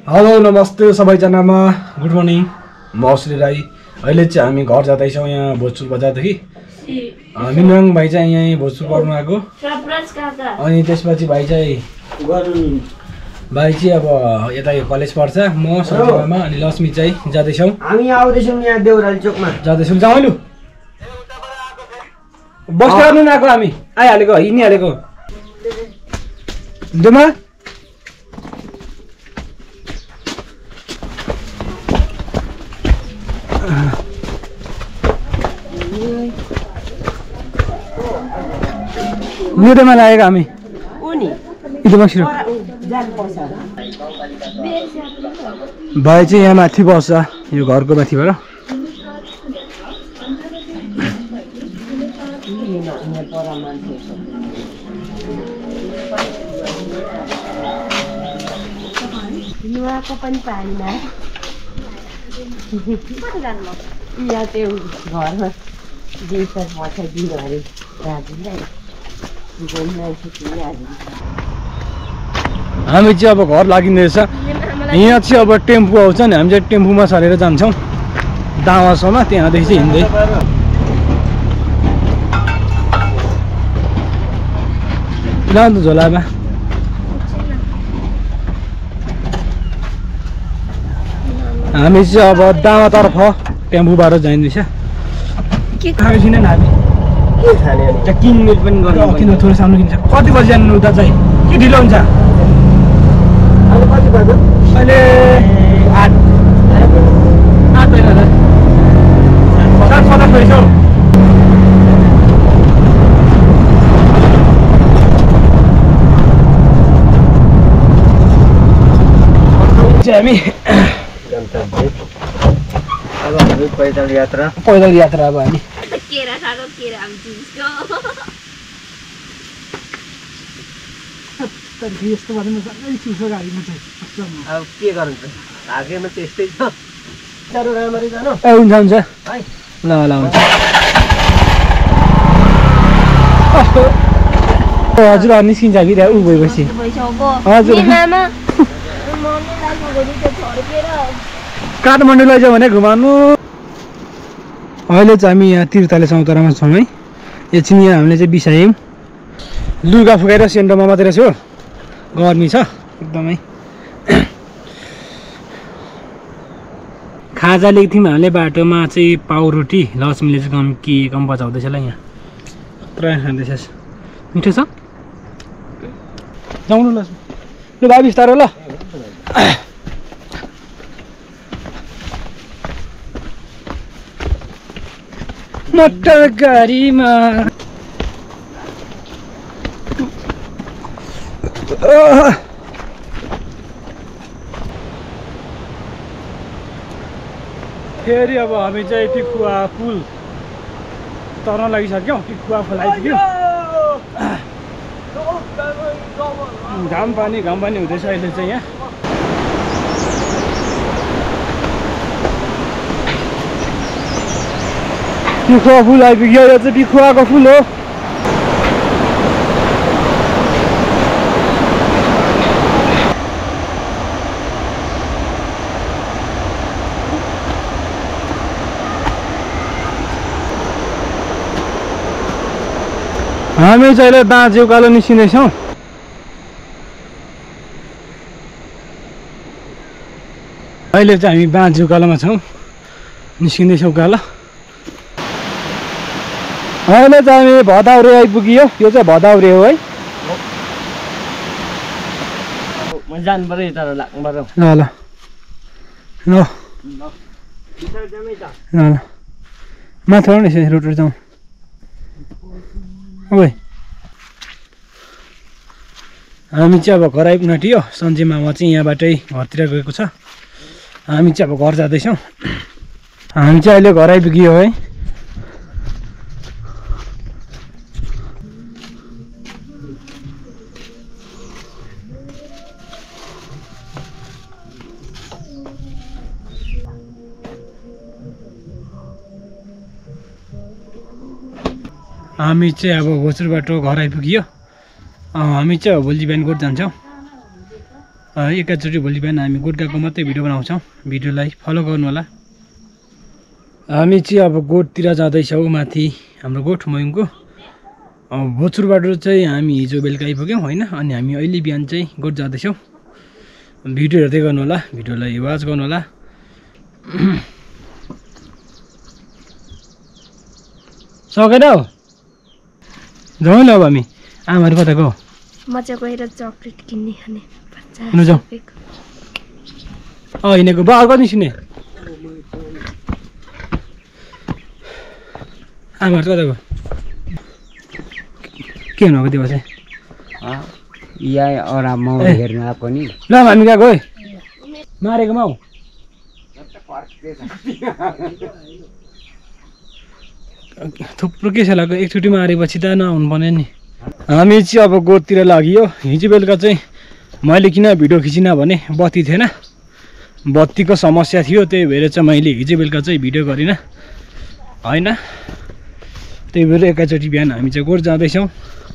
Hello नमस्ते सबैजनामा good morning म श्री राई अहिले चाहिँ हामी घर जाँदैछौँ यहाँ भोजपुर बजारदेखि मिनरङ भाइ चाहिँ यहाँ भोजपुर पढ्नु आएको अनि त्यसपछि भाइ चाहिँ अब यता कलेज पढ्छ म सञ्जयमा अनि लक्ष्मी चाहिँ जाँदैछौँ हामी आउँदैछौँ यहाँ देउराली चोकमा जाँदैछौँ जाउँ बस गर्नु नआएको हामी आइहालेको हिँडिहालेको दुमा न्युटेमा लागेको हामी भाइ चाहिँ यहाँ माथि बस्छ यो घरको माथिबाट पनि पानीमा यहाँ त्यो घरमा जेसर पठाइदिनु अरे दाजुलाई हामी चाहिँ अब घर लागिँदैछ यहाँ चाहिँ अब टेम्पो आउँछ नि हामी चाहिँ टेम्पोमा चढेर जान्छौँ दावासम्म त्यहाँदेखि चाहिँ हिँड्दै जान्छ झोलामा हामी चाहिँ अब दावातर्फ टेम्पोबाट जाँदैछ खाएछौँ हामी किनमेल पनि गर्नु किन थोरै सामने किन्छ कति बजी जानु उता चाहिँ के ढिलो हुन्छ अहिले कति बज्यो अहिले 8 होइन होला 7:50 भइसक्यो हामी अब हामी पैदल यात्रा अब हामी केरा खाएको केरा हामी दिन्छौँ यस्तो बाटोमा साह्रै चिसो गाडीमा चाहिँ अब के गर्नु त हागेमा त्यस्तै छ चारो राम्ररी जानु ए हुन्छ है ल हुन्छ हजुर निस्किन्छ कि ऊ भएपछि हजुर काठमाडौँ लैजाउँ भने घुमाउनु अहिले चाहिँ हामी यहाँ तीर्थाले चौतारामा छौँ है एकछिन यहाँ हामीले चाहिँ बिसायौँ लुगा फुकाएर सेन्टरमा मात्रै छु गर्मी छ एकदमै खाजा लिएको थियौँ हामीले बाटोमा चाहिँ पाउरोटी लक्ष्मीले चाहिँ कम बचाउँदैछ ल यहाँ पुरा खाँदैछ मिठो छ जाउनु लक्ष्मी ल भाइ बिस्तारो ल मोटर गाडीमा फेरि अब हामी चाहिँ टिकुवा पुल तर्न लागिसक्यौँ टिकुवा खोल आइपुग्यो घाम पानी हुँदैछ अहिले चाहिँ यहाँ टिकुवा फुल आइपुग्यो यो चाहिँ टिकुवाको फुल हो हामी चाहिँ अहिले दाँजे उकालो निस्किँदैछौँ अहिले चाहिँ हामी बाँझे उकालोमा छौँ निस्किँदैछौँ उकालो अहिले चाहिँ हामी भदाउरे आइपुग्यो यो चाहिँ भदाउरे हो है जानु पर्यो तर लाग्नु पर्यो ल माथि नि रोटर जाउँ ओइ हामी चाहिँ अब घर आइपुग्न आँट्यो सञ्जय मामा चाहिँ यहाँबाटै घरतिर गएको छ हामी चाहिँ अब घर जाँदैछौँ हामी चाहिँ अहिले घर आइपुग्यो है हामी चाहिँ अब भोजपुरबाट घर आइपुग्यो हामी चाहिँ भोलि बिहान गोठ जान्छौँ एकैचोटि भोलि बिहान हामी गोठ गएको मात्रै भिडियो बनाउँछौँ भिडियोलाई फलो गर्नु होला हामी चाहिँ अब गोठतिर जाँदैछौँ माथि हाम्रो गोठ मयुङको भोचुरबाट चाहिँ हामी हिजो बेलुका आइपुग्यौँ होइन अनि हामी अहिले बिहान चाहिँ गोठ जाँदैछौँ भिडियो हेर्दै गर्नु होला भिडियोलाई वाच गर्नु होला सकेन हौ जाउँ न अब हामी आमाहरू कता गयो म चाहिँ गएर चक्लेट किन्ने खाने जाउँ हिँडेको बा अर्को निस्किने आमाहरू कता गयो के हुनुभएको त्यो चाहिँ यहाँ म हेर्नु आएको नि ल हामी कहाँ गयो मारेको माउ थुप्रो के छ लाग्यो एकचोटि मारेपछि त नहुनु पर्ने नि हामी चाहिँ अब गोठतिर लागियो हिजो बेलुका चाहिँ मैले किन भिडियो खिचिनँ भने बत्ती थिएन बत्तीको समस्या थियो त्यही भएर चाहिँ मैले हिजो बेलुका चाहिँ भिडियो गरिनँ होइन त्यही भएर एकैचोटि बिहान हामी चाहिँ गोठ जाँदैछौँ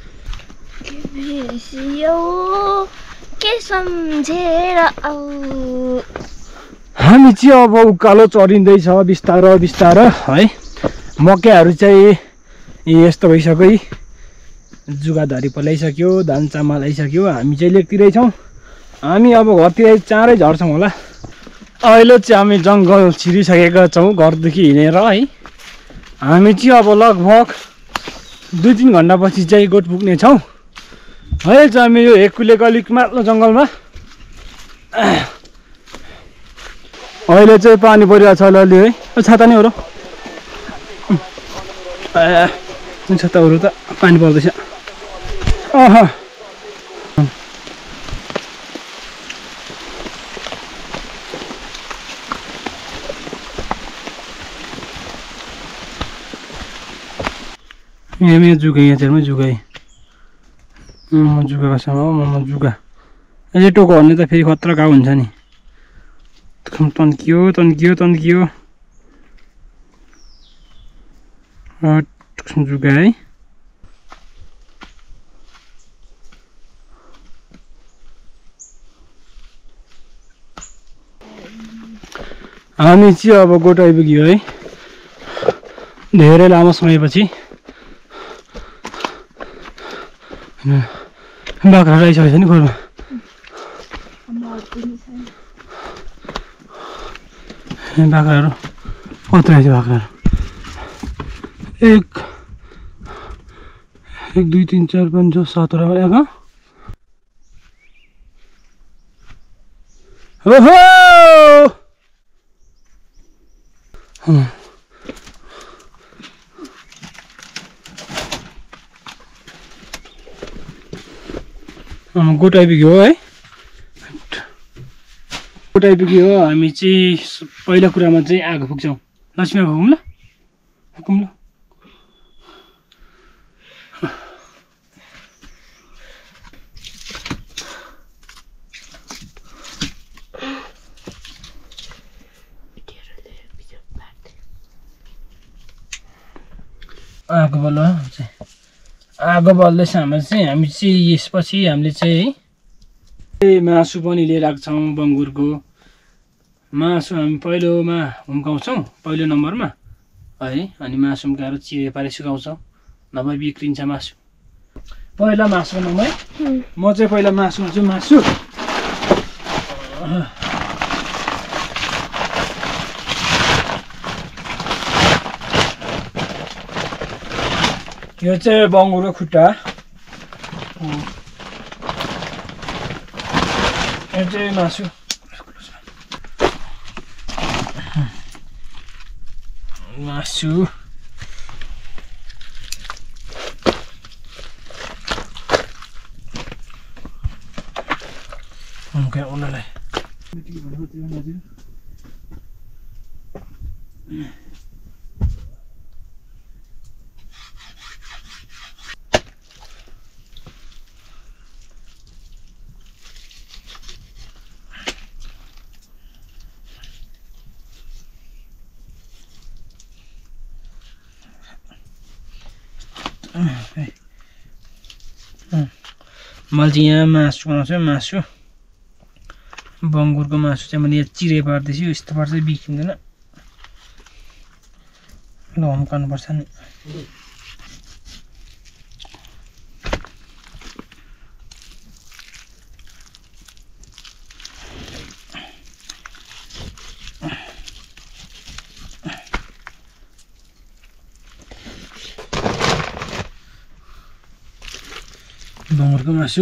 हामी चाहिँ अब उकालो चढिँदैछ बिस्तारो बिस्तारो है मकैहरू चाहिँ यस्तो भइसक्यो जुगाधरी पलाइसक्यो धान चामल आइसक्यो हामी चाहिँ लेकतिरै छौँ हामी अब घरतिर चाँडै झर्छौँ होला अहिले चाहिँ हामी जङ्गल छिरिसकेका छौँ घरदेखि हिँडेर है हामी चाहिँ अब लगभग 2-3 घन्टापछि चाहिँ गोठ पुग्ने छौँ अहिले चाहिँ हामी यो हेकुलेको अलिक माथिल्लो जङ्गलमा अहिले चाहिँ पानी परिरहेको छ अलिअलि है छाता नै हो र छाताहरू त पानी पर्दैछ यहाँ जुगा यहाँतिरमै जुगाएँ जुगाको सामा जुगा अहिले टोको भन्ने त फेरि खतरा घाउ हुन्छ नि तन्कियो तन्कियो तन्कियो जुगा है हामी चाहिँ अब गोठ आइपुग्यो है धेरै लामो समयपछि बाख्राहरू आइसकेको छ नि खोरमा बाख्राहरू कत्रो आइसक्यो बाख्राहरू 1 2 3 4 5 6 7 आएको ओहो गोठ आइपुग्यो है गोठ आइपुग्यो हामी चाहिँ पहिलो कुरामा चाहिँ आगो फुक्छौँ लक्ष्मी आगो फुकौँ ल फुकौँ ल आगो बल्ल आगो बल्दैछ हाम्रो चाहिँ हामी चाहिँ यसपछि हामीले चाहिँ मासु पनि लिएर आएको छौँ बङ्गुरको मासु हामी पहिलोमा हुम्काउँछौँ पहिलो नम्बरमा है अनि मासु हुम्काएर चिरे पारे सुकाउँछौँ नभए बिग्रिन्छ मासु पहिला मासु बनाउँ है म चाहिँ पहिला मासु हुन्छु मासु यो चाहिँ बङ्गुरको खुट्टा यो चाहिँ मासु मासु उनीहरूलाई मैले चाहिँ यहाँ मासु बनाउँछु मासु बङ्गुरको मासु चाहिँ मैले यहाँ चिरे पार्दैछु यस्तो पार्छ बिग्रिँदैन ल हम्काउनुपर्छ नि बङ्गुरको मासु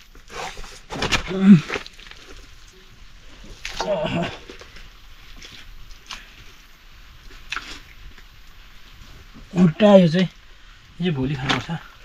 उल्टा यो चाहिँ भोलि खानुपर्छ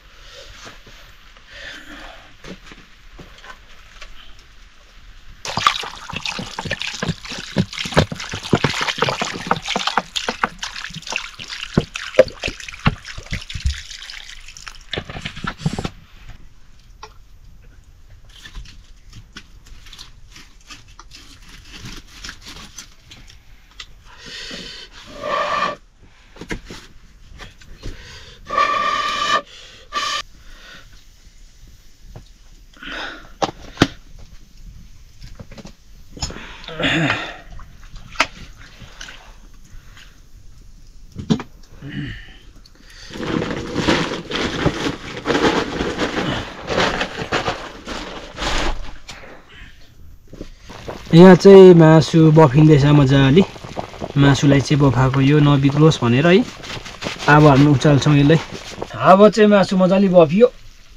यहाँ चाहिँ मासु बफिँदैछ मजाले मासुलाई चाहिँ बफाएको यो नबिग्रोस् भनेर है अब हामी उचाल्छौँ यसलाई अब चाहिँ मासु मजाले बफियो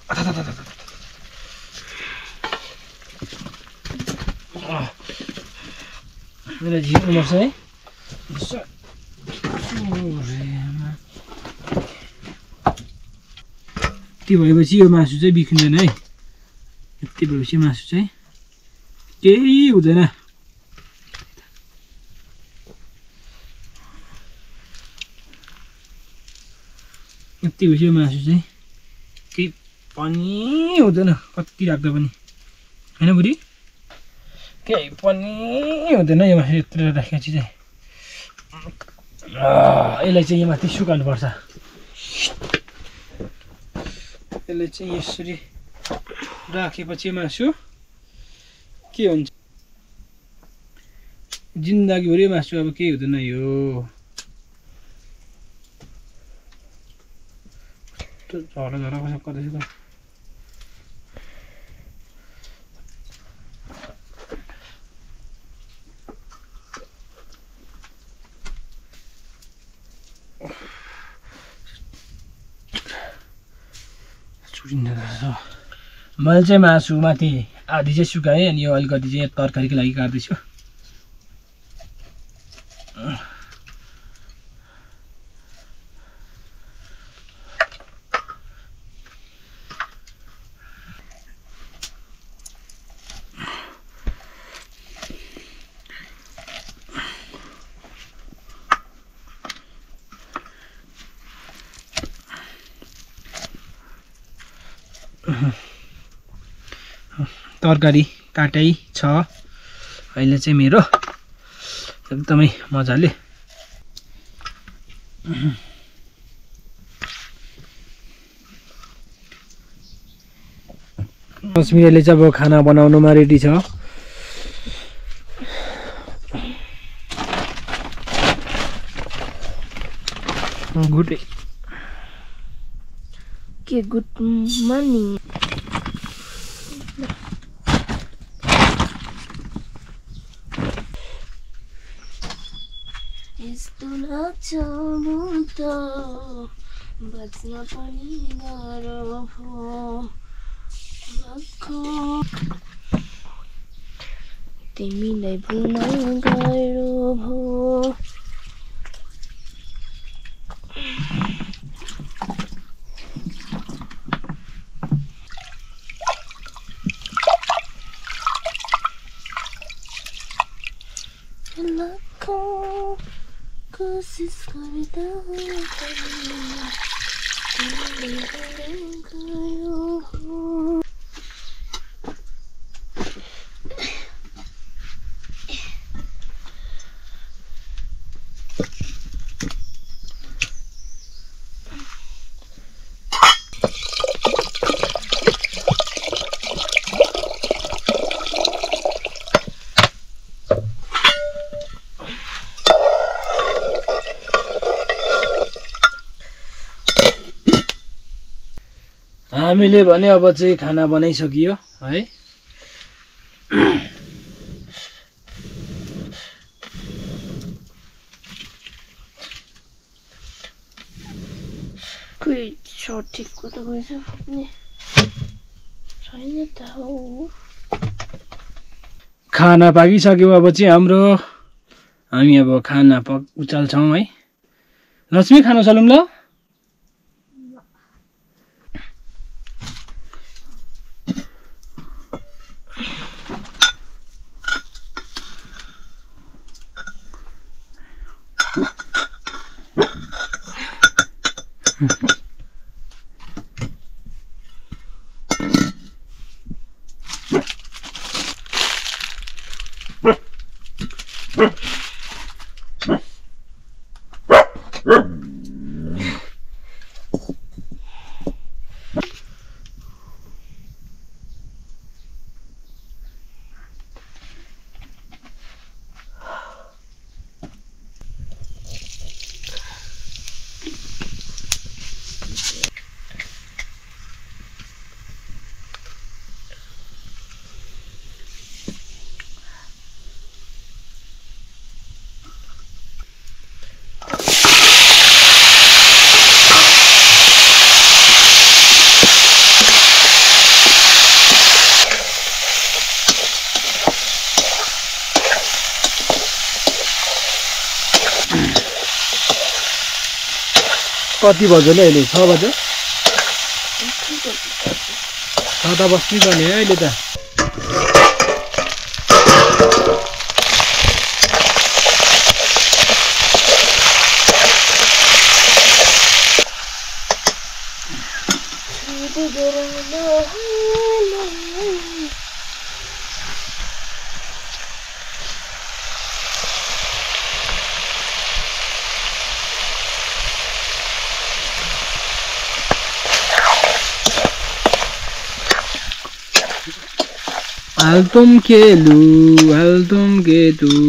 यसलाई झिक्नुपर्छ है यति भएपछि यो मासु चाहिँ बिग्रिँदैन है यति भएपछि मासु चाहिँ केही हुँदैन यति भएपछि यो मासु चाहिँ केही पनि हुँदैन कति राख्दा पनि होइन बुढी केही पनि हुँदैन यो मासु यत्रो राखेपछि चाहिँ यसलाई चाहिँ यहाँ माथि सुकाउनुपर्छ यसलाई चाहिँ यसरी राखेपछि मासु के हुन्छ जिन्दगीभरि मासु अब केही हुँदैन यो झरा झरा कसो गर्दैछ त मैले चाहिँ मासु माथि आधी चाहिँ सुकाएँ अनि यो अलिकति चाहिँ तरकारीको लागि काट्दैछु तरकारी काटै छ अहिले चाहिँ मेरो एकदमै मजाले अस्मिताले चाहिँ अब खाना बनाउनुमा रेडी छ गुड के गुड मर्निङ यस्तो लाग्छ त बच्न पनि गाह्रो भयो तिमीलाई भुल्न गाह्रो भयो कोशिश गर्दा हामीले भने अब चाहिँ खाना बनाइसकियो है। कोही सठिकको त गएछ नि छैन त हो। खाना पाकिसक्यो अब चाहिँ हाम्रो। हामी अब खाना उचाल्छौँ है। लक्ष्मी खाना चलौँ ल। कति बज्यो नि अहिले? 6 बज्यो। 6 त बस्नै पर्ने है अहिले त। हालतुम के तू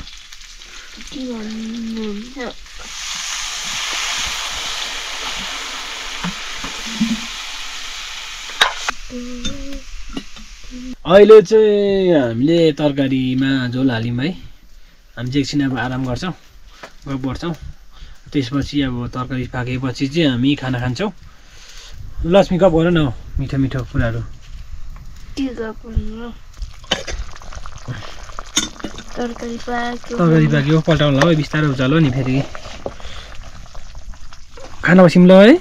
अहिले चाहिँ हामीले तरकारीमा झोल हाल्यौँ है। हामी चाहिँ एकछिन अब आराम गर्छौँ, गफ गर्छौँ। त्यसपछि अब तरकारी पाकेपछि चाहिँ हामी खाना खान्छौँ। लक्ष्मी गफ गर न हौ, मिठो मिठो कुराहरू। के गफ गर्नु? तरकारी पाक्यो पल्टाउनु ल बिस्तारै उचालो नि फेरि। खाना बसिम ल है।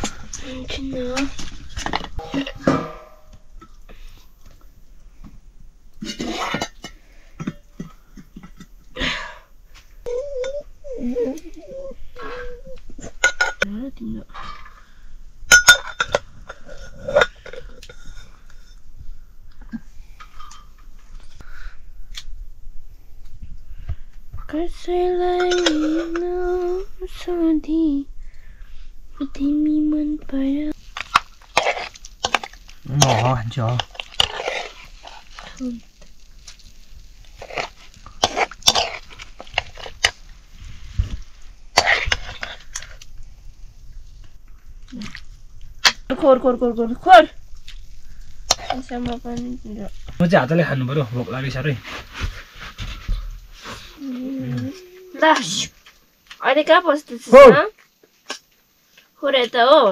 कसैलाई नसोधी तिमी मन पर्यो। खोर खोर खोर खोर खोर यसमा पनि म चाहिँ हातले खानु पर्यो, भोक लाग्यो साह्रै। लास अहिले कहाँ बस्दैछ? खोरे त हो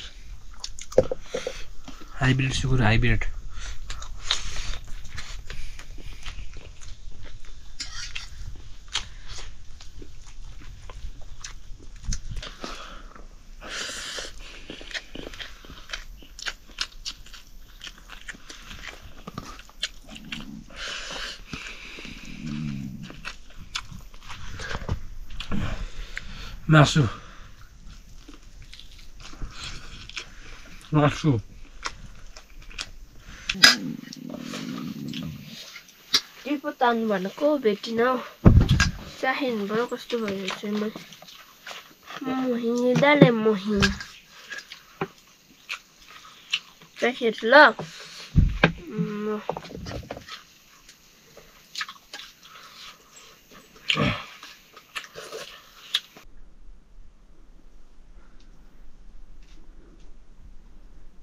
हाइब्रिड सुकुर हाइब्रिड मासु मासु टिपो तान्नु भनेको भेटिन हौ चाहिनु भयो कस्तो भयो चाहिँ मोहिनी दाले मोहिनी राखेर ल